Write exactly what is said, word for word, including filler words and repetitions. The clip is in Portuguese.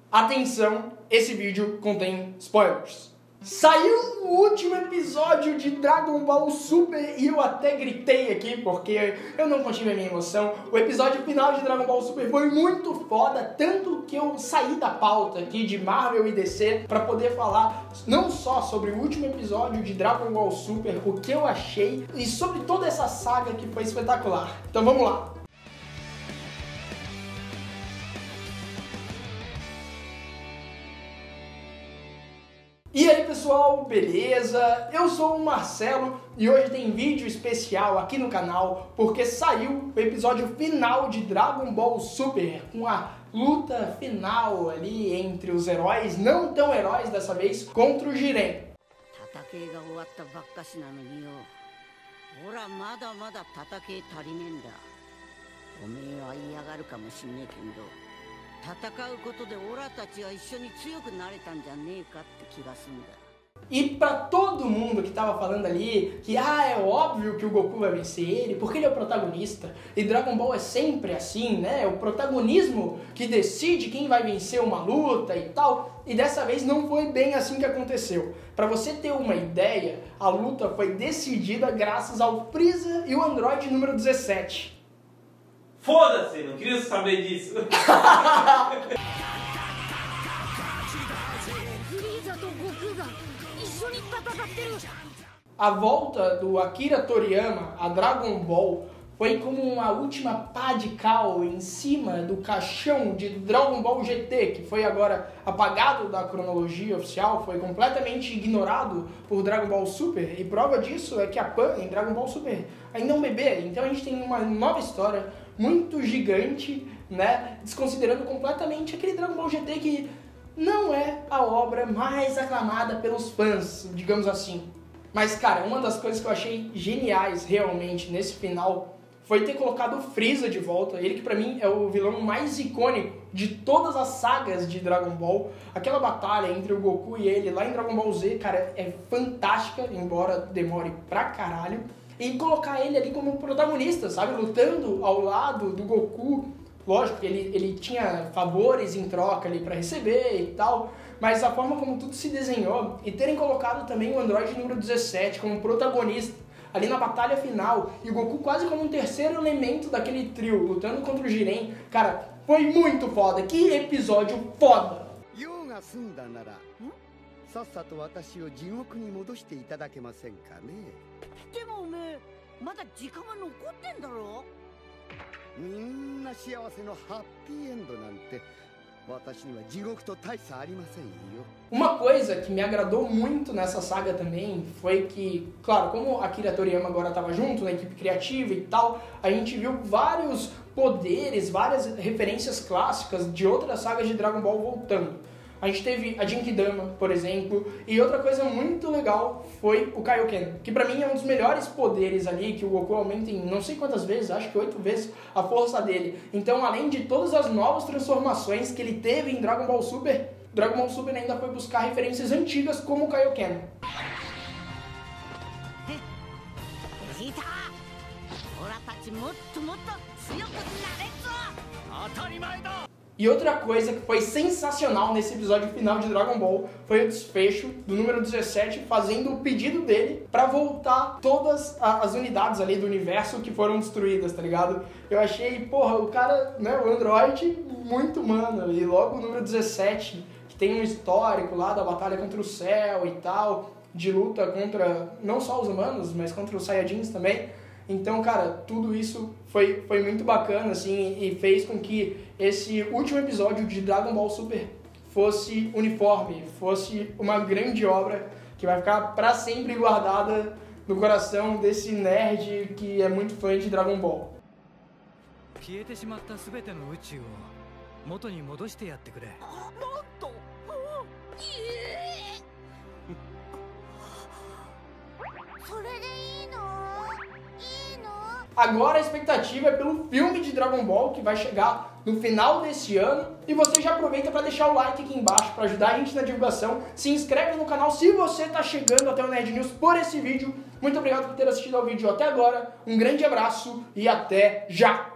Atenção, esse vídeo contém spoilers. Saiu o último episódio de Dragon Ball Super e eu até gritei aqui porque eu não contive a minha emoção. O episódio final de Dragon Ball Super foi muito foda, tanto que eu saí da pauta aqui de Marvel e D C pra poder falar não só sobre o último episódio de Dragon Ball Super, o que eu achei, e sobre toda essa saga que foi espetacular. Então vamos lá! E aí pessoal, beleza? Eu sou o Marcelo e hoje tem vídeo especial aqui no canal porque saiu o episódio final de Dragon Ball Super com a luta final ali entre os heróis, não tão heróis dessa vez, contra o Jiren. E pra todo mundo que tava falando ali que ah, é óbvio que o Goku vai vencer ele, porque ele é o protagonista, e Dragon Ball é sempre assim, né? É o protagonismo que decide quem vai vencer uma luta e tal, e dessa vez não foi bem assim que aconteceu. Pra você ter uma ideia, a luta foi decidida graças ao Freeza e o Android número dezessete. Foda-se, não queria saber disso. A volta do Akira Toriyama a Dragon Ball foi como uma última pá de cal em cima do caixão de Dragon Ball G T, que foi agora apagado da cronologia oficial, foi completamente ignorado por Dragon Ball Super, e prova disso é que a Pan em Dragon Ball Super ainda é um bebê, então a gente tem uma nova história muito gigante, né, desconsiderando completamente aquele Dragon Ball G T que não é a obra mais aclamada pelos fãs, digamos assim. Mas, cara, uma das coisas que eu achei geniais realmente nesse final foi ter colocado o Freeza de volta, ele que pra mim é o vilão mais icônico de todas as sagas de Dragon Ball. Aquela batalha entre o Goku e ele lá em Dragon Ball Z, cara, é fantástica, embora demore pra caralho. E colocar ele ali como protagonista, sabe? Lutando ao lado do Goku. Lógico que ele, ele tinha favores em troca ali pra receber e tal, mas a forma como tudo se desenhou, e terem colocado também o Android número dezessete como protagonista ali na batalha final, e o Goku quase como um terceiro elemento daquele trio, lutando contra o Jiren, cara, foi muito foda. Que episódio foda! Uma coisa que me agradou muito nessa saga também foi que, claro, como Akira Toriyama agora estava junto na equipe criativa e tal, a gente viu vários poderes, várias referências clássicas de outras sagas de Dragon Ball voltando. A gente teve a Genkidama, por exemplo, e outra coisa muito legal foi o Kaioken, que pra mim é um dos melhores poderes ali, que o Goku aumenta em não sei quantas vezes, acho que oito vezes a força dele. Então, além de todas as novas transformações que ele teve em Dragon Ball Super, Dragon Ball Super ainda foi buscar referências antigas como o Kaioken. E outra coisa que foi sensacional nesse episódio final de Dragon Ball foi o desfecho do número dezessete fazendo o pedido dele pra voltar todas as unidades ali do universo que foram destruídas, tá ligado? Eu achei, porra, o cara, né, o Android muito humano, e logo o número dezessete, que tem um histórico lá da batalha contra o Cell e tal, de luta contra não só os humanos, mas contra os Saiyajins também. Então, cara, tudo isso foi, foi muito bacana, assim, e fez com que esse último episódio de Dragon Ball Super fosse uniforme, fosse uma grande obra que vai ficar pra sempre guardada no coração desse nerd que é muito fã de Dragon Ball. Agora a expectativa é pelo filme de Dragon Ball que vai chegar no final desse ano, e você já aproveita para deixar o like aqui embaixo para ajudar a gente na divulgação, se inscreve no canal se você está chegando até o Nerd News por esse vídeo. Muito obrigado por ter assistido ao vídeo até agora, um grande abraço e até já!